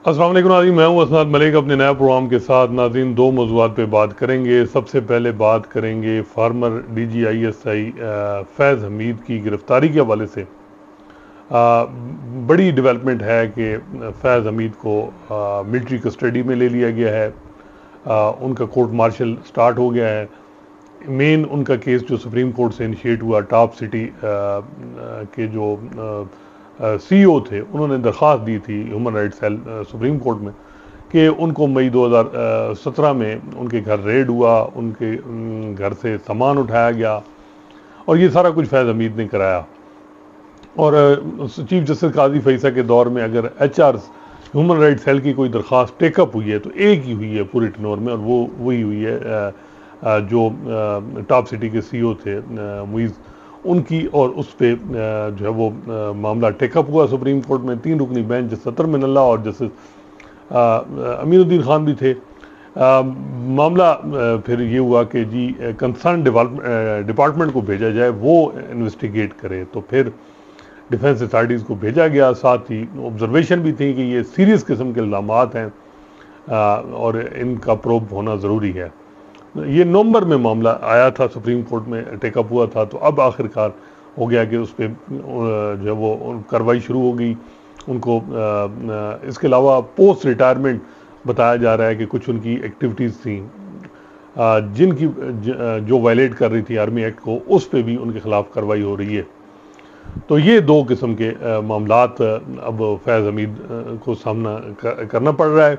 अस्सलाम वालेकुम नाज़रीन, मैं हूं असनाद मलिक अपने नए प्रोग्राम के साथ। नाज़रीन, दो मौज़ूआत पे बात करेंगे। सबसे पहले बात करेंगे फार्मर DGISI फैज़ हमीद की गिरफ्तारी के हवाले से। बड़ी डेवलपमेंट है कि फैज़ हमीद को मिलिट्री कस्टडी में ले लिया गया है। उनका कोर्ट मार्शल स्टार्ट हो गया है। मेन उनका केस जो सुप्रीम कोर्ट से इनिशिएट हुआ, टॉप सिटी के जो CEO थे, उन्होंने दरख्वास्त दी थी human rights cell Supreme Court में कि उनको मई 2017 में उनके घर रेड हुआ, उनके घर से सामान उठाया गया और ये सारा कुछ फैज़ हमीद ने कराया। और चीफ जस्टिस काजी फैसा के दौर में अगर HR ह्यूमन राइट्स सेल की कोई दरख्वास्त टेकअप हुई है तो एक ही हुई है पूरे टनोर में, और वो वही हुई है जो टॉप सिटी के CEO थे मुइज़, उनकी। और उस पर जो है वो मामला टेकअप हुआ सुप्रीम कोर्ट में। 3 रुकनी बेंच, जस्टिस सत्तर मिनल्ला और जस्टिस अमीनुद्दीन खान भी थे। मामला फिर ये हुआ कि जी कंसर्न डिपार्टमेंट को भेजा जाए, वो इन्वेस्टिगेट करे। तो फिर डिफेंस अथॉरिटीज़ को भेजा गया। साथ ही ऑब्जर्वेशन भी थी कि ये सीरियस किस्म के इल्ज़ामात हैं और इनका प्रोब होना ज़रूरी है। ये नवंबर में मामला आया था, सुप्रीम कोर्ट में टेकअप हुआ था। तो अब आखिरकार हो गया कि उस पर जो है वो कार्रवाई शुरू हो गई। उनको इसके अलावा पोस्ट रिटायरमेंट बताया जा रहा है कि कुछ उनकी एक्टिविटीज़ थी जिनकी जो वायलेट कर रही थी आर्मी एक्ट को, उस पर भी उनके खिलाफ कार्रवाई हो रही है। तो ये दो किस्म के मामलात अब फैज़ हमीद को सामना करना पड़ रहा है।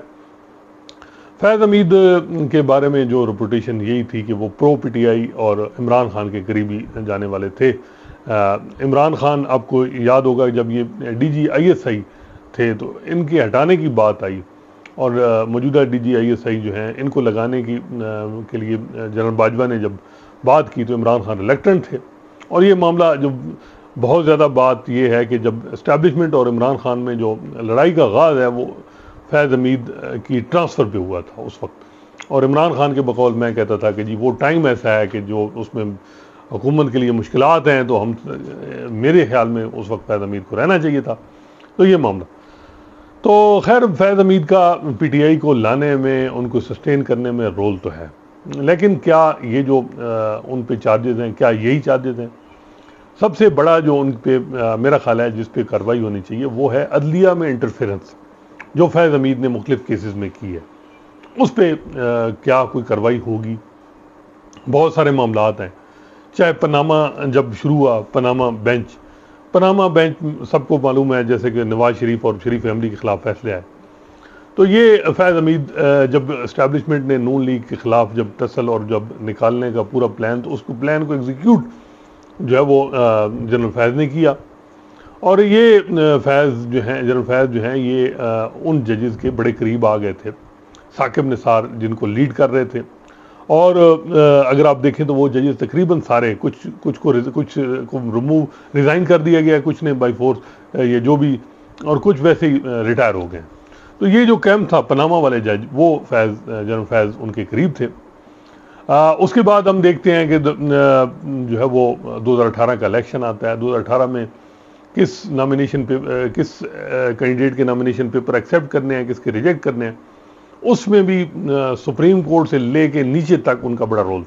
फैज़ हमीद के बारे में जो रिपोर्टेशन यही थी कि वो प्रो PTI और इमरान खान के करीबी जाने वाले थे। इमरान खान, आपको याद होगा जब ये DGISI थे तो इनके हटाने की बात आई और मौजूदा DGISI जो हैं इनको लगाने के लिए जनरल बाजवा ने जब बात की तो इमरान खान रिलेक्टेंट थे। और ये मामला जो बहुत ज़्यादा बात ये है कि जब इस्टेब्लिशमेंट और इमरान खान में जो लड़ाई का आगाज़ है वो फैज़ हमीद की ट्रांसफ़र पे हुआ था उस वक्त। और इमरान खान के बकौल मैं कहता था कि जी वो टाइम ऐसा है कि जो उसमें हुकूमत के लिए मुश्किलात हैं, तो हम मेरे ख्याल में उस वक्त फैज़ हमीद को रहना चाहिए था। तो ये मामला तो खैर फैज़ हमीद का PTI को लाने में, उनको सस्टेन करने में रोल तो है, लेकिन क्या ये जो उन पे चार्जेस हैं, क्या यही चार्जेस हैं? सबसे बड़ा जो उन पे मेरा ख्याल है जिस पे कार्रवाई होनी चाहिए वो है अदलिया में इंटरफेरेंस, जो फैज़ हमीद ने मुख्तलिफ केसेस में की है। उस पर क्या कोई कार्रवाई होगी? बहुत सारे मामलात हैं। चाहे पनामा जब शुरू हुआ, पनामा बेंच सबको मालूम है, जैसे कि नवाज शरीफ और शरीफ फैमिली के खिलाफ फैसले आए। तो ये फैज़ हमीद जब इस्टेब्लिशमेंट ने नून लीग के खिलाफ जब टसल और जब निकालने का पूरा प्लान, तो उसको प्लान को एग्जीक्यूट जो है वो जनरल फैज़ ने किया। और ये फैज़ जो हैं, जनरल फैज़ जो हैं, ये उन जजेस के बड़े करीब आ गए थे, साकिब निसार जिनको लीड कर रहे थे। और अगर आप देखें तो वो जजेस तकरीबन सारे, कुछ को रिमूव, रिज़ाइन कर दिया गया, कुछ ने बाई फोर्स ये जो भी, और कुछ वैसे ही रिटायर हो गए। तो ये जो कैंप था पनामा वाले जज, वो जनरल फैज़ उनके करीब थे। उसके बाद हम देखते हैं कि जो है वो 2018 का इलेक्शन आता है। 2018 में किस नॉमिनेशन पे, किस कैंडिडेट के नॉमिनेशन पेपर एक्सेप्ट करने हैं, किसके रिजेक्ट करने हैं, उसमें भी सुप्रीम कोर्ट से लेके नीचे तक उनका बड़ा रोल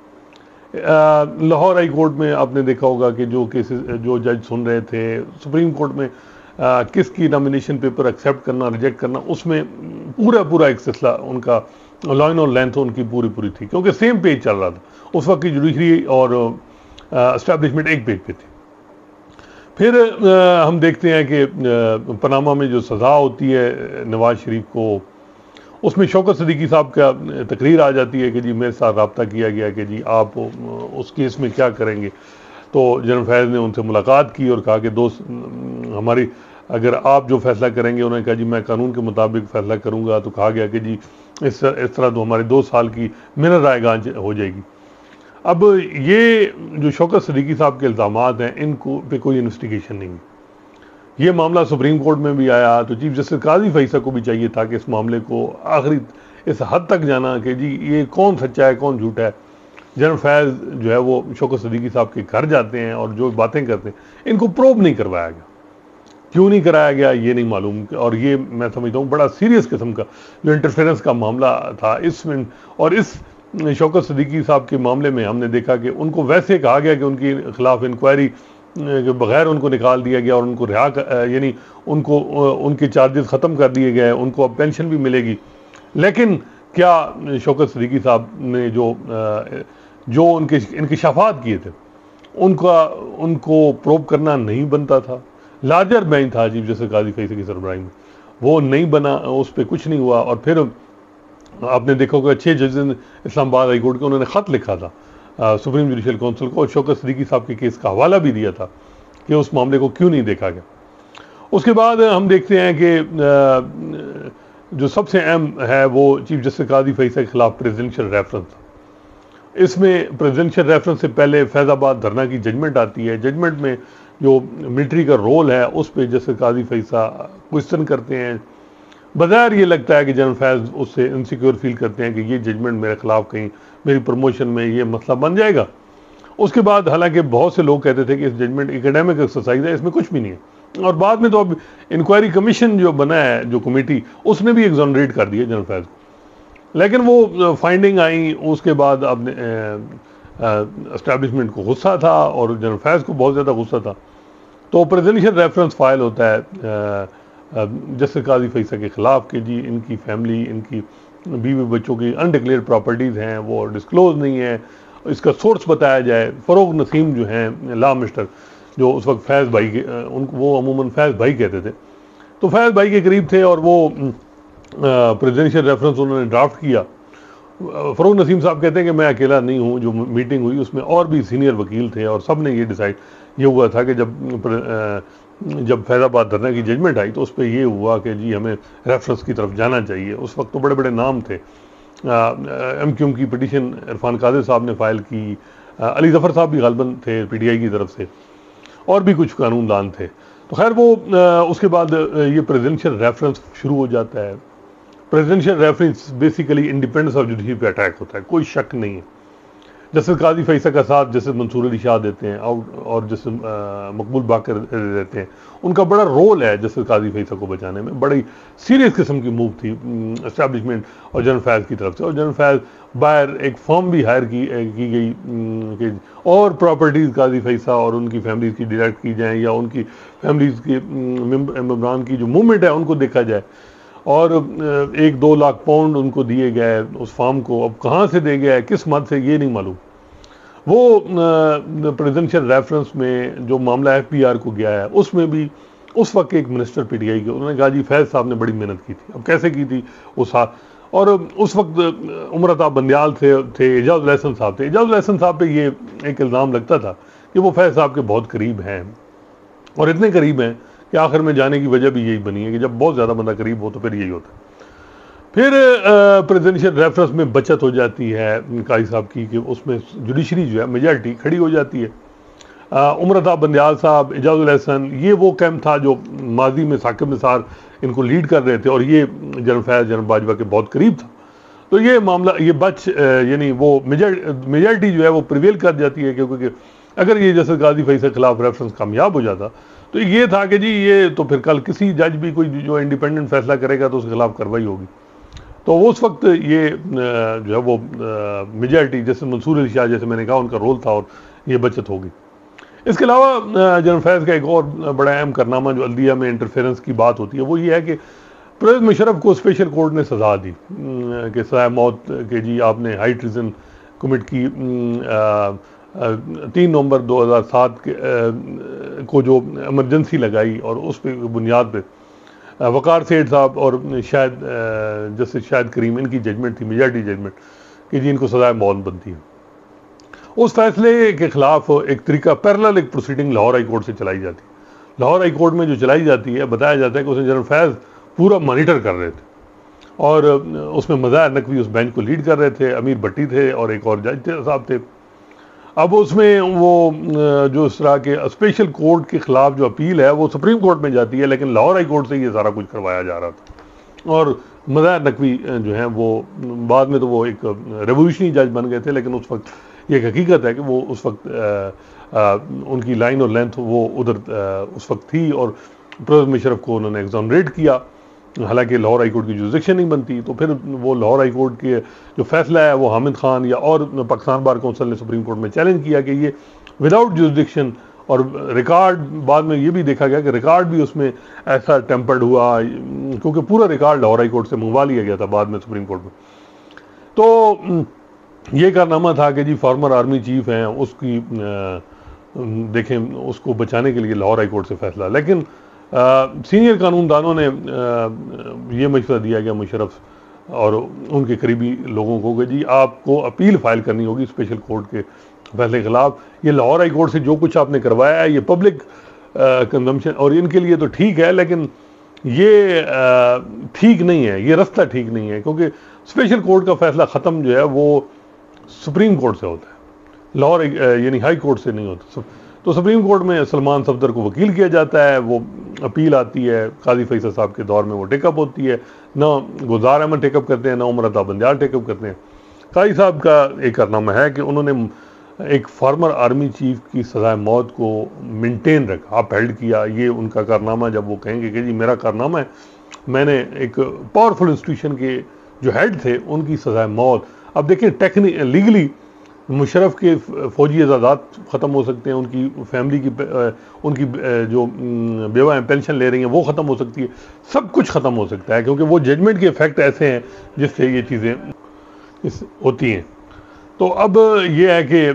था। लाहौर हाई कोर्ट में आपने देखा होगा कि जो केसेस, जो जज सुन रहे थे, सुप्रीम कोर्ट में किसकी नॉमिनेशन पेपर एक्सेप्ट करना, रिजेक्ट करना, उसमें पूरा एक सिलसिला उनका, लाइन और लेंथ उनकी पूरी थी, क्योंकि सेम पेज चल रहा था। उस वक्त की जुडिशरी और एस्टेब्लिशमेंट एक पेज पे थी। फिर हम देखते हैं कि पनामा में जो सज़ा होती है नवाज शरीफ को, उसमें शौकत सिद्दीकी साहब का तकरीर आ जाती है कि जी मेरे साथ रब्ता किया गया कि जी आप उस केस में क्या करेंगे। तो जनरल फैज़ ने उनसे मुलाकात की और कहा कि दोस्त हमारी, अगर आप जो फैसला करेंगे, उन्होंने कहा जी मैं कानून के मुताबिक फ़ैसला करूँगा। तो कहा गया कि जी इस तरह तो हमारे 2 साल की मिनर रायगान हो जाएगी। अब ये जो शौकत सिद्दीकी साहब के इल्ज़ामात हैं, इनको पे कोई इन्वेस्टिगेशन नहीं है। ये मामला सुप्रीम कोर्ट में भी आया, तो चीफ जस्टिस काजी फैसा को भी चाहिए था कि इस मामले को आखिरी इस हद तक जाना कि जी ये कौन सच्चा है कौन झूठा है। जनरल फैज़ जो है वो शौकत सिद्दीकी साहब के घर जाते हैं और जो बातें करते हैं, इनको प्रोब नहीं करवाया गया। क्यों नहीं कराया गया ये नहीं मालूम। और ये मैं समझता हूँ बड़ा सीरियस किस्म का जो इंटरफेरेंस का मामला था इसमें। और इस शौकत सिद्दीकी साहब के मामले में हमने देखा कि उनको वैसे कहा गया कि उनके खिलाफ इंक्वायरी के बगैर उनको निकाल दिया गया और उनको यानी उनको उनके चार्जेस ख़त्म कर दिए गए, उनको अब पेंशन भी मिलेगी। लेकिन क्या शौकत सिद्दीकी साहब ने जो उनके इंकशाफात किए थे उनको प्रोब करना नहीं बनता था। लार्जर बेंच था चीफ जस्टिस काजी फैसल की सरबराही में, वो नहीं बना, उस पर कुछ नहीं हुआ। और फिर आपने देखा होगा 6 जज इस्लामाबाद हाई कोर्ट के उन्होंने ख़त लिखा था सुप्रीम जुडिशल काउंसिल को और शौकत सिद्दीकी साहब के केस का हवाला भी दिया था कि उस मामले को क्यों नहीं देखा गया। उसके बाद हम देखते हैं कि जो सबसे अहम है वो चीफ जस्टिस काजी फैसल के खिलाफ प्रेसिडेंशियल रेफरेंस था। इसमें प्रेसिडेंशियल रेफरेंस से पहले फैज़ाबाद धरना की जजमेंट आती है। जजमेंट में जो मिलिट्री का रोल है उस पर जस्टिस काजी फैसल क्वेश्चन करते हैं। बज़ाहिर ये लगता है कि जनरल फैज़ उससे इनसिक्योर फील करते हैं कि ये जजमेंट मेरे खिलाफ कहीं मेरी प्रमोशन में ये मसला बन जाएगा। उसके बाद हालांकि बहुत से लोग कहते थे कि इस जजमेंट एकेडमिक एक्सरसाइज है, इसमें कुछ भी नहीं है। और बाद में तो अब इंक्वायरी कमीशन जो बना है, जो कमेटी, उसने भी एग्जोनरेट कर दिया जनरल फैज़ को। लेकिन वो फाइंडिंग आई, उसके बाद अब एस्टैब्लिशमेंट को गुस्सा था और जनरल फैज़ को बहुत ज़्यादा गुस्सा था। तो प्रेसिडेंशियल रेफरेंस फाइल होता है जस्टिस काजी फैसल के खिलाफ कि जी इनकी फैमिली, इनकी बीवी बच्चों की अनडिक्लेयर्ड प्रॉपर्टीज़ हैं, वो डिस्क्लोज नहीं है, इसका सोर्स बताया जाए। फ़रोग नसीम जो हैं लॉ मिनिस्टर, जो उस वक्त फैज़ भाई के उनको वो अमूमन फैज़ भाई कहते थे, तो फैज़ भाई के करीब थे और वो प्रेसिडेंशियल रेफरेंस उन्होंने ड्राफ्ट किया। फ़रोग नसीम साहब कहते हैं कि मैं अकेला नहीं हूँ, जो मीटिंग हुई उसमें और भी सीनियर वकील थे और सब ने ये डिसाइड ये हुआ था कि जब फैज़ाबाद धरना की जजमेंट आई तो उस पर यह हुआ कि जी हमें रेफरेंस की तरफ जाना चाहिए। उस वक्त तो बड़े बड़े नाम थे, MQM की पिटीशन इरफान कादिर साहब ने फाइल की, अली ज़फ़र साहब भी गालिबन थे PTI की तरफ से, और भी कुछ कानूनदान थे। तो खैर वो उसके बाद ये प्रेसिडेंशियल रेफरेंस शुरू हो जाता है। Presidential reference basically independence of judiciary पे अटैक होता है, कोई शक नहीं है। जस्टिस काजी फैसल का साथ जस्टिस मंसूर अली शाह देते हैं और जस्टिस मकबूल बाकर देते हैं। उनका बड़ा रोल है जस्टिस काजी फैसल को बचाने में। बड़ी सीरियस किस्म की मूव थी एस्टैब्लिशमेंट और जनरल फैज़ की तरफ से। और जनरल फैज़ बाहर एक फर्म भी हायर की गई कि और प्रॉपर्टीज़ काजी फैसल और उनकी फैमिलीज़ की डायरेक्ट की जाएँ या उनकी फैमिलीज़ के मेम्बरान की जो मूवमेंट है उनको देखा जाए। और 1-2 लाख पाउंड उनको दिए गए उस फार्म को। अब कहाँ से दे गया है, किस मद से, ये नहीं मालूम। वो प्रेसिडेंशियल रेफरेंस में जो मामला FPR को गया है उसमें भी उस वक्त एक मिनिस्टर PTI के, उन्होंने कहा जी फैज़ साहब ने बड़ी मेहनत की थी। अब कैसे की थी उस और उस वक्त उमरता बंदियाल थे एजाजुल एहसन साहब थे। एजाजुल एहसन साहब पे ये एक इल्ज़ाम लगता था कि वो फैज़ साहब के बहुत करीब हैं, और इतने करीब हैं कि आखिर में जाने की वजह भी यही बनी है कि जब बहुत ज़्यादा बंदा करीब हो तो फिर यही होता है। फिर प्रेसिडेंशियल रेफरेंस में बचत हो जाती है काजी साहब की कि उसमें जुडिशरी जो है मेजॉरिटी खड़ी हो जाती है। उमरता बंदियाल साहब, एजाजुल एहसन, ये वो कैंप था जो माजी में साकिब निसार इनको लीड कर रहे थे और ये जनरल फैज़, जनरल बाजवा के बहुत करीब था। तो ये मामला ये यानी वो मेजॉरिटी जो है वो प्रिवेल कर जाती है, क्योंकि अगर ये जैसे गाजी फैसल के खिलाफ रेफरेंस कामयाब हो जाता तो ये था कि जी ये तो फिर कल किसी जज भी कोई जो इंडिपेंडेंट फैसला करेगा तो उसके खिलाफ कार्रवाई होगी। तो उस वक्त ये जो है वो मेजॉरिटी, जैसे मंसूर अली शाह जैसे मैंने कहा उनका रोल था और ये बचत होगी। इसके अलावा जनरल फैज़ का एक और बड़ा अहम कारनामा जो अल्दिया में इंटरफेरेंस की बात होती है वो ये है कि परवेज़ मुशर्रफ को स्पेशल कोर्ट ने सजा दी कि सज़ाए मौत के जी आपने हाई ट्रीजन कमिट की। 3 नवंबर 2007 को जो इमरजेंसी लगाई और उस पे बुनियाद पे वकार सेठ साहब और शायद जस्टिस शाहिद करीम, इनकी जजमेंट थी, मेजॉरिटी जजमेंट, कि जी इनको सज़ाए मौत बनती है। उस फैसले के खिलाफ एक तरीका पैरेलल एक प्रोसीडिंग लाहौर हाई कोर्ट से चलाई जाती है। लाहौर हाई कोर्ट में जो चलाई जाती है, बताया जाता है कि उसमें जनरल फैज़ पूरा मॉनिटर कर रहे थे और उसमें मज़ाहिर नकवी उस बेंच को लीड कर रहे थे, अमीर भट्टी थे और एक और जज साहब थे। अब उसमें वो जो इस तरह के स्पेशल कोर्ट के खिलाफ जो अपील है वो सुप्रीम कोर्ट में जाती है, लेकिन लाहौर हाई कोर्ट से ये सारा कुछ करवाया जा रहा था। और मज़ाहिर नकवी जो हैं वो बाद में तो वो एक रेवोल्यूशनरी जज बन गए थे, लेकिन उस वक्त ये एक हकीकत है कि वो उस वक्त उनकी लाइन और लेंथ वो उधर उस वक्त थी और परवेज़ मुशर्रफ को उन्होंने एग्जोनरेट किया, हालांकि लाहौर हाई कोर्ट की जुरिसडिक्शन नहीं बनती। तो फिर वो लाहौर हाई कोर्ट के जो फैसला है वो हामिद खान या और पाकिस्तान बार कौंसिल ने सुप्रीम कोर्ट में चैलेंज किया कि ये विदाउट जुरिसडिक्शन, और रिकॉर्ड बाद में ये भी देखा गया कि रिकॉर्ड भी उसमें ऐसा टेम्पर्ड हुआ, क्योंकि पूरा रिकॉर्ड लाहौर हाई कोर्ट से मंगवा लिया गया था बाद में सुप्रीम कोर्ट में। तो ये कारनामा था कि जी फॉर्मर आर्मी चीफ हैं, उसकी देखें उसको बचाने के लिए लाहौर हाई कोर्ट से फैसला। लेकिन सीनियर कानूनदानों ने ये मशवरा दिया गया मुशर्रफ और उनके करीबी लोगों को कि जी आपको अपील फाइल करनी होगी स्पेशल कोर्ट के फैसले के खिलाफ। ये लाहौर हाई कोर्ट से जो कुछ आपने करवाया है ये पब्लिक कंजम्पशन और इनके लिए तो ठीक है, लेकिन ये ठीक नहीं है, ये रास्ता ठीक नहीं है, क्योंकि स्पेशल कोर्ट का फैसला ख़त्म जो है वो सुप्रीम कोर्ट से होता है, लाहौर यानी हाई कोर्ट से नहीं होता। तो सुप्रीम कोर्ट में सलमान सफदर को वकील किया जाता है, वो अपील आती है, काजी फैसल साहब के दौर में वो टेकअप होती है, ना गुलजार अहमद टेकअप करते हैं, ना उमर अता बंदियाल टेकअप करते हैं। काजी साहब का एक कारनामा है कि उन्होंने एक फार्मर आर्मी चीफ की सज़ाए मौत को मेंटेन रखा, अपहेल्ड किया। ये उनका कारनामा, जब वो कहेंगे कि जी मेरा कारनामा है, मैंने एक पावरफुल इंस्टीट्यूशन के जो हेड थे उनकी सज़ाए मौत। अब देखिए लीगली मुशर्रफ के फौजी एजाज़ात ख़त्म हो सकते हैं, उनकी फैमिली की उनकी जो बेवा हैं पेंशन ले रही हैं वो ख़त्म हो सकती है, सब कुछ ख़त्म हो सकता है, क्योंकि वो जजमेंट के इफ़ेक्ट ऐसे हैं जिससे ये चीज़ें होती हैं। तो अब ये है कि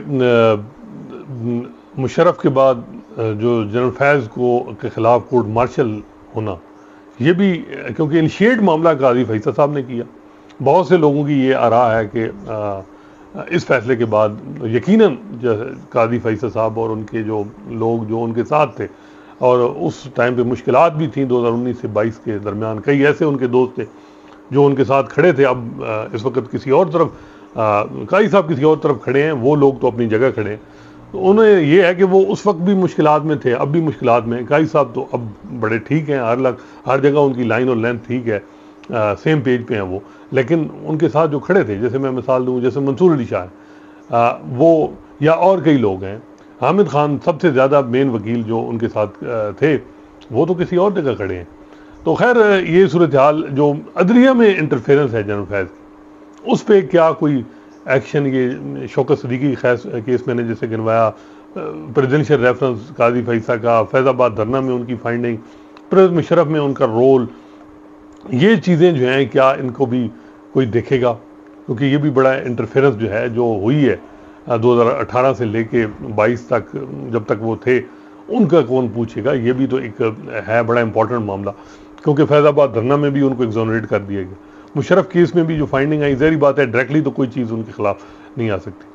मुशर्रफ के बाद जो जनरल फैज़ को के ख़िलाफ़ कोर्ट मार्शल होना, ये भी क्योंकि इनिशिएट मामला काजी फैसल साहब ने किया। बहुत से लोगों की ये आ रहा है कि इस फैसले के बाद यकीनन काजी फैसल साहब और उनके जो लोग जो उनके साथ थे, और उस टाइम पे मुश्किलात भी थी 2019 से 22 के दरमियान, कई ऐसे उनके दोस्त थे जो उनके साथ खड़े थे। अब इस वक्त किसी और तरफ काजी साहब किसी और तरफ खड़े हैं, वो लोग तो अपनी जगह खड़े हैं। तो उन्हें ये है कि वो उस वक्त भी मुश्किलात में थे, अब भी मुश्किलात में। काजी साहब तो अब बड़े ठीक हैं, हर जगह उनकी लाइन और लेंथ ठीक है, सेम पेज पे हैं वो। लेकिन उनके साथ जो खड़े थे, जैसे मैं मिसाल दूं, जैसे मंसूर अली शाह वो, या और कई लोग हैं, हामिद खान सबसे ज़्यादा मेन वकील जो उनके साथ थे, वो तो किसी और जगह खड़े हैं। तो खैर ये सूरत हाल जो अदलिया में इंटरफेरेंस है जनरल फैज़, उस पर क्या कोई एक्शन, ये शौकत सदीकी केस मैंने जैसे गिनवाया, प्रेसिडेंशियल रेफरेंस काजी फैसल का, फैज़ाबाद धरना में उनकी फाइंडिंग, परवेज़ मुशर्रफ में उनका रोल, ये चीज़ें जो हैं क्या इनको भी कोई देखेगा? क्योंकि ये भी बड़ा इंटरफेरेंस जो है जो हुई है 2018 से लेके 22 तक, जब तक वो थे, उनका कौन पूछेगा? ये भी तो एक है बड़ा इंपॉर्टेंट मामला, क्योंकि फैज़ाबाद धरना में भी उनको एग्जोनरेट कर दिया गया। मुशर्रफ केस में भी जो फाइंडिंग आई, ज़ाहिर बात है डायरेक्टली तो कोई चीज़ उनके खिलाफ नहीं आ सकती।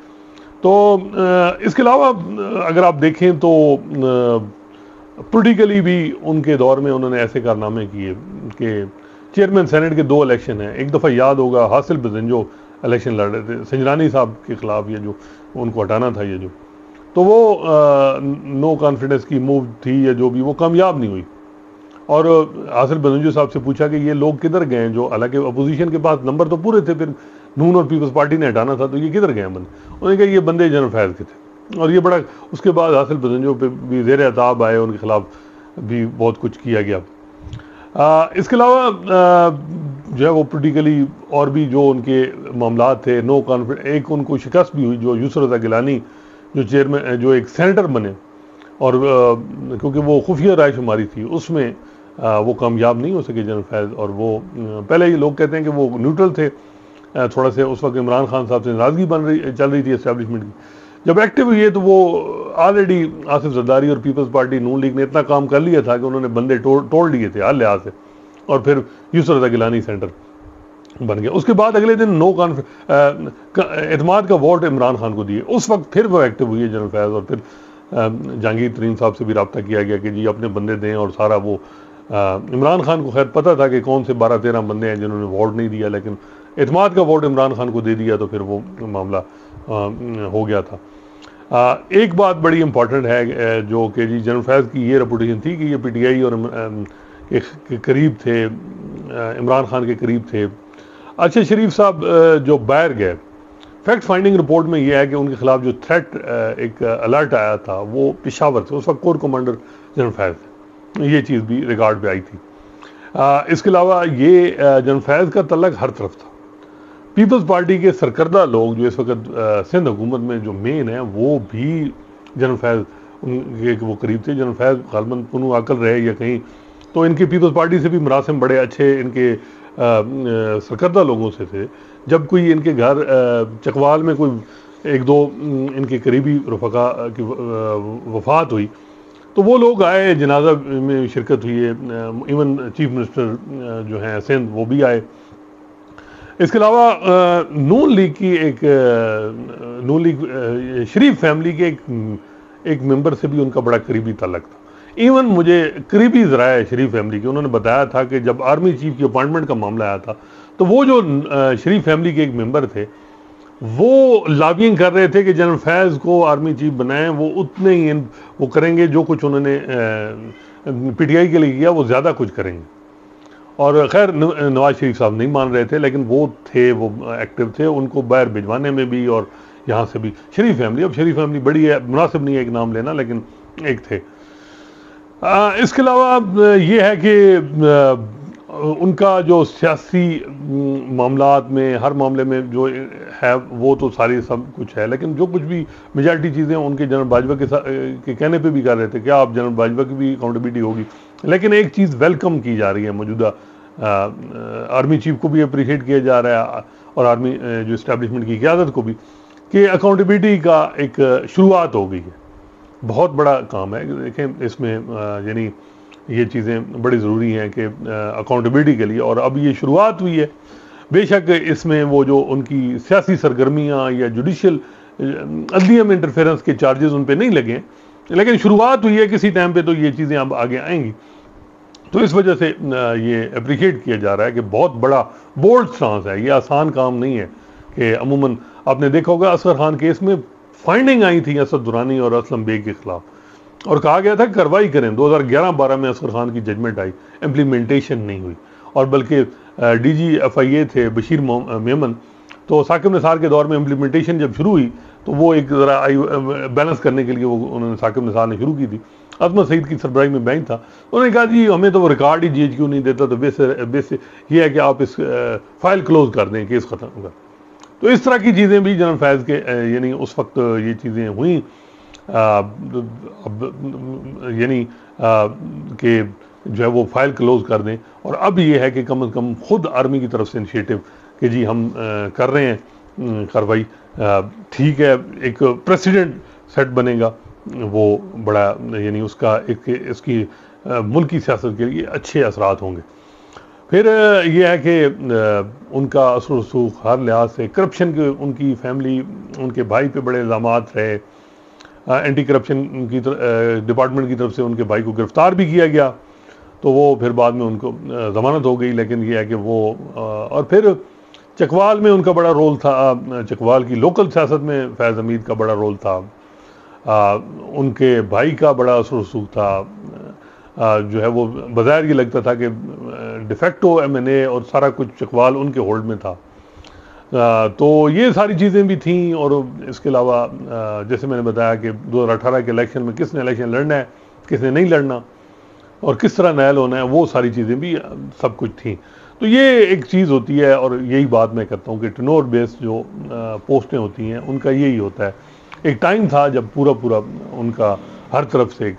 तो इसके अलावा अगर आप देखें तो पोलिटिकली भी उनके दौर में उन्होंने ऐसे कारनामे किए कि चेयरमैन सेनेट के 2 इलेक्शन हैं। एक दफ़ा याद होगा हासिल बजंजो इलेक्शन लड़ रहे थे संजरानी साहब के ख़िलाफ़, ये जो उनको हटाना था, ये जो, तो वो नो कॉन्फिडेंस की मूव थी या जो भी, वो कामयाब नहीं हुई। और हासिल बजंजो साहब से पूछा कि ये लोग किधर गए हैं, जो हालांकि अपोजिशन के पास नंबर तो पूरे थे, फिर नून और पीपल्स पार्टी ने हटाना था, तो ये किधर गए हैं बंदे? उन्होंने कहा ये बंदे जनरल फैज़ के थे। और ये बड़ा, उसके बाद हासिल बजंजो पे भी ज़ेर अताब आए, उनके खिलाफ भी बहुत कुछ किया गया। इसके अलावा जो है वो पोलिटिकली और भी जो उनके मामला थे, नो कॉन्फिडेंस, एक उनको शिकस्त भी हुई जो यूसुफ रज़ा गिलानी जो चेयरमैन जो एक सेनेटर बने, और क्योंकि वो खुफिया रायशुमारी थी उसमें वो कामयाब नहीं हो सके जनरल फैज़। और वो पहले ही लोग कहते हैं कि वो न्यूट्रल थे, थोड़ा से उस वक्त इमरान खान साहब से नाराज़गी चल रही थी एस्टेब्लिशमेंट की। जब एक्टिव हुई तो वो ऑलरेडी आसिफ जरदारी और पीपल्स पार्टी नून लीग ने इतना काम कर लिया था कि उन्होंने बंदे तोड़ लिए थे हर लिहाज से, और फिर यूसुफ रज़ा गिलानी सेंटर बन गया। उसके बाद अगले दिन नो एतमाद का वोट इमरान खान को दिए। उस वक्त फिर वो एक्टिव हुई है जनरल फैज़, और फिर जहांगीर तरीन साहब से भी रब्ता किया गया कि जी अपने बंदे दें, और सारा वो इमरान खान को खैर पता था कि कौन से 12-13 बंदे हैं जिन्होंने वोट नहीं दिया, लेकिन एतमाद का वोट इमरान खान को दे दिया, तो फिर वो मामला हो गया था। एक बात बड़ी इंपॉर्टेंट है जो कि जी जनरल फैज़ की ये रेपुटेशन थी कि ये पीटीआई और के करीब थे, इमरान खान के करीब थे। अच्छा, शरीफ साहब जो बाहर गए, फैक्ट फाइंडिंग रिपोर्ट में ये है कि उनके खिलाफ जो थ्रेट एक अलर्ट आया था वो पेशावर से, उस वक्त कोर कमांडर जनरल फैज़ थे। ये चीज़ भी रिकॉर्ड पे आई थी। इसके अलावा ये जनरल फैज़ का तल्लक हर तरफ था। पीपल्स पार्टी के सरकर्दा लोग जो इस वक्त सिंध हुकूमत में जो मेन है, वो भी जनरल फैज़ उनके वो करीब थे। जनरल फैज़ गालबन पुनू आकल रहे या कहीं, तो इनके पीपल्स पार्टी से भी मरासिम बड़े अच्छे इनके सरकर्दा लोगों से थे। जब कोई इनके घर चकवाल में कोई एक दो इनके करीबी रफ़का की वफ़ात हुई, तो वो लोग आए, जनाजा में शिरकत हुई है। इवन चीफ मिनिस्टर जो हैं सिंध, वो भी आए। इसके अलावा नून लीग की एक नून लीग शरीफ फैमिली के एक मेंबर से भी उनका बड़ा करीबी ताल्लुक था। इवन मुझे करीबी ज़राए शरीफ फैमिली के उन्होंने बताया था कि जब आर्मी चीफ की अपॉइंटमेंट का मामला आया था, तो वो जो शरीफ फैमिली के एक मेंबर थे, वो लॉबिंग कर रहे थे कि जनरल फैज़ को आर्मी चीफ बनाएं। वो उतने ही वो करेंगे जो कुछ उन्होंने पीटीआई के लिए किया, वो ज़्यादा कुछ करेंगे। और खैर नवाज शरीफ साहब नहीं मान रहे थे, लेकिन वो थे, वो एक्टिव थे, उनको बाहर भिजवाने में भी और यहाँ से भी। शरीफ फैमिली, अब शरीफ फैमिली बड़ी है, मुनासिब नहीं है एक नाम लेना, लेकिन एक थे। इसके अलावा ये है कि उनका जो सियासी मामलात में, हर मामले में जो है वो तो सारी सब कुछ है, लेकिन जो कुछ भी मेजॉरिटी चीज़ें उनके जनरल बाजवा के कहने पे भी कर रहे थे, क्या आप जनरल बाजवा की भी अकाउंटेबिलिटी होगी। लेकिन एक चीज़ वेलकम की जा रही है, मौजूदा आर्मी चीफ को भी अप्रिशिएट किया जा रहा है और आर्मी जो इस्टेब्लिशमेंट की क़यादत को भी, कि अकाउंटेबिलिटी का एक शुरुआत हो गई है। बहुत बड़ा काम है। देखें इसमें यानी ये चीज़ें बड़ी ज़रूरी हैं कि अकाउंटेबिलिटी के लिए, और अब ये शुरुआत हुई है। बेशक इसमें वो जो उनकी सियासी सरगर्मियाँ या जुडिशल अदलिया में इंटरफेरेंस के चार्जेस उन पर नहीं लगे, लेकिन शुरुआत हुई है। किसी टाइम पे तो ये चीज़ें अब आगे आएंगी। तो इस वजह से ये अप्रिशिएट किया जा रहा है कि बहुत बड़ा बोल्ड स्टांस है। ये आसान काम नहीं है कि अमूमन आपने देखा होगा असगर खान केस में फाइंडिंग आई थी असद दुरानी और असलम बेग के खिलाफ, और कहा गया था कि कार्रवाई करें। 2011-12 में असगर खान की जजमेंट आई, इम्प्लीमेंटेशन नहीं हुई। और बल्कि डीजी FIA थे बशीर मेमन, तो साकिब निसार के दौर में इम्प्लीमेंटेशन जब शुरू हुई, तो वो एक ज़रा बैलेंस करने के लिए वो उन्होंने साकिब निसार ने शुरू की थी। अजमत सईद की सरबराही में बेंच था, उन्होंने कहा जी हमें तो वो रिकॉर्ड ही GHQ नहीं देता, तो बेस ये है कि आप इस फाइल क्लोज कर दें, केस ख़त्म कर। तो इस तरह की चीज़ें भी जनरल फैज़ के यानी उस वक्त ये चीज़ें हुई, यानी कि जो है वो फाइल क्लोज कर दें। और अब ये है कि कम से कम खुद आर्मी की तरफ से इनिशिएटिव कि जी हम कर रहे हैं कार्रवाई, ठीक है, एक प्रेसिडेंट सेट बनेगा, वो बड़ा यानी उसका एक इसकी मुल्की सियासत के लिए अच्छे असरात होंगे। फिर ये है कि उनका असर रसूख हर लिहाज से, करप्शन के उनकी फैमिली, उनके भाई पे बड़े इल्ज़ामात रहे। एंटी करप्शन की डिपार्टमेंट की तरफ से उनके भाई को गिरफ्तार भी किया गया, तो वो फिर बाद में उनको ज़मानत हो गई। लेकिन ये है कि वो और फिर चकवाल में उनका बड़ा रोल था, चकवाल की लोकल सियासत में फैज़ हमीद का बड़ा रोल था, उनके भाई का बड़ा असर रसूख था। जो है वो बज़ाहिर ये लगता था कि डिफेक्टो MNA और सारा कुछ चकवाल उनके होल्ड में था। तो ये सारी चीज़ें भी थीं। और इसके अलावा जैसे मैंने बताया कि 2018 के इलेक्शन में किसने इलेक्शन लड़ना है, किसने नहीं लड़ना, और किस तरह नायल होना है, वो सारी चीज़ें भी सब कुछ थी। तो ये एक चीज़ होती है, और यही बात मैं करता हूँ कि टेन्योर बेस्ड जो पोस्टें होती हैं उनका यही होता है। एक टाइम था जब पूरा उनका हर तरफ से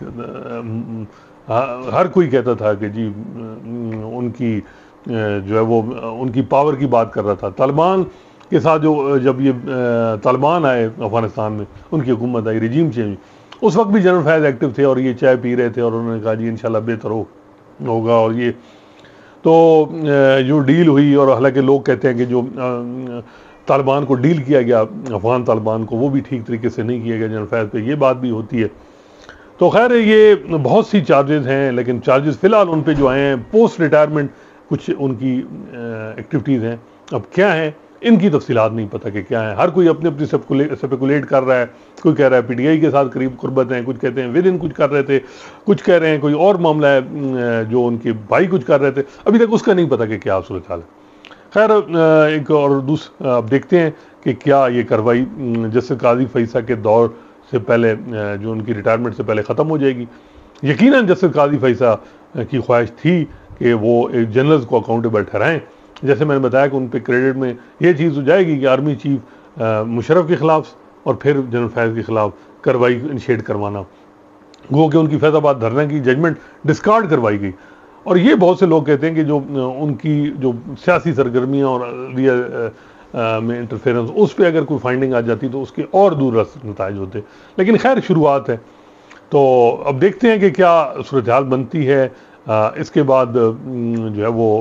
हर कोई कहता था कि जी उनकी जो है वो उनकी पावर की बात कर रहा था। तालिबान के साथ जो जब ये तालिबान आए अफ़गानिस्तान में, उनकी हुकूमत आई, रिजीम चेंज, उस वक्त भी जनरल फैज़ एक्टिव थे और ये चाय पी रहे थे और उन्होंने कहा जी इंशाल्लाह बेहतर होगा। और ये तो जो डील हुई, और हालांकि लोग कहते हैं कि जो तालिबान को डील किया गया, अफ़गान तालिबान को, वो भी ठीक तरीके से नहीं किया गया जनरल फैज़ पे, ये बात भी होती है। तो खैर ये बहुत सी चार्जेस हैं, लेकिन चार्जेस फ़िलहाल उन पे जो आए हैं पोस्ट रिटायरमेंट कुछ उनकी एक्टिविटीज़ हैं। अब क्या है इनकी तफसीलात नहीं पता कि क्या है। हर कोई अपनी अपनी स्पेकुलेट कर रहा है। कोई कह रहा है PTI के साथ करीब कुर्बत हैं, कुछ कहते हैं विद इन कुछ कर रहे थे, कुछ कह रहे हैं कोई और मामला है जो उनके भाई कुछ कर रहे थे। अभी तक उसका नहीं पता कि क्या सूरत हाल है। खैर एक और दूसरा अब देखते हैं कि क्या ये कार्रवाई जस्टिस काजी फईसा के दौर से पहले जो उनकी रिटायरमेंट से पहले ख़त्म हो जाएगी। यकीनन जस्टिस काजी फैसा की ख्वाहिश थी कि वो एक जनरल्स को अकाउंटेबल ठहराएं। जैसे मैंने बताया कि उन पे क्रेडिट में ये चीज़ हो जाएगी कि आर्मी चीफ मुशर्रफ के ख़िलाफ़ और फिर जनरल फैज़ के ख़िलाफ़ कार्रवाई इनिशिएट करवाना, वो कि उनकी फैज़ाबाद धरना की जजमेंट डिस्कार्ड करवाई गई। और ये बहुत से लोग कहते हैं कि जो उनकी जो सियासी सरगर्मियाँ और में इंटरफेरेंस, उस पर अगर कोई फाइंडिंग आ जाती तो उसके और दूररस नताइज होते। लेकिन खैर शुरुआत है, तो अब देखते हैं कि क्या सूरत हाल बनती है। इसके बाद जो है वो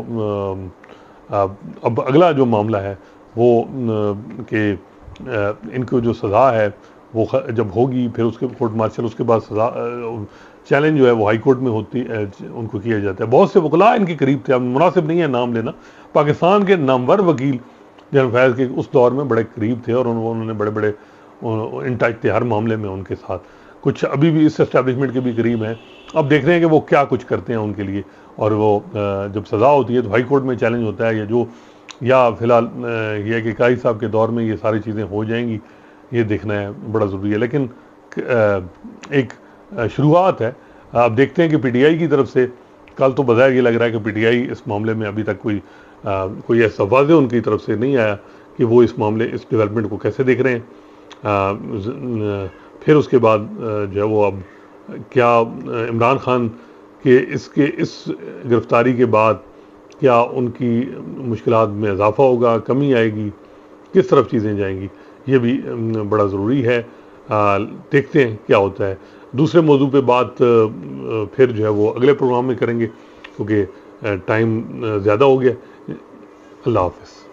अब अगला जो मामला है वो कि इनको जो सज़ा है वो जब होगी, फिर उसके कोर्ट मार्शल, उसके बाद सज़ा चैलेंज जो है वो हाई कोर्ट में होती उनको किया जाता है। बहुत से वकला इनके करीब थे, अब मुनासिब नहीं है नाम लेना। पाकिस्तान के नामवर वकील जनरल फैज़ के उस दौर में बड़े करीब थे और उन्होंने बड़े बड़े इन टच थे हर मामले में उनके साथ। कुछ अभी भी इस एस्टेब्लिशमेंट के भी करीब हैं। अब देख रहे हैं कि वो क्या कुछ करते हैं उनके लिए। और वो जब सज़ा होती है तो हाई कोर्ट में चैलेंज होता है या फिलहाल ये है कि काजी साहब के दौर में ये सारी चीज़ें हो जाएंगी, ये देखना है, बड़ा ज़रूरी है। लेकिन एक शुरुआत है। अब देखते हैं कि पीटीआई की तरफ से कल तो बज़ाहिर ये लग रहा है कि पीटीआई इस मामले में अभी तक कोई ऐसा वाज़े उनकी तरफ से नहीं आया कि वो इस डेवलपमेंट को कैसे देख रहे हैं। फिर उसके बाद जो है वो अब क्या इमरान खान के इस गिरफ्तारी के बाद क्या उनकी मुश्किलात में इजाफा होगा, कमी आएगी, किस तरफ चीज़ें जाएंगी, ये भी बड़ा ज़रूरी है। देखते हैं क्या होता है। दूसरे मौजू पे बात फिर जो है वो अगले प्रोग्राम में करेंगे, क्योंकि टाइम ज़्यादा हो गया। अल्लाह हाफ़िज़।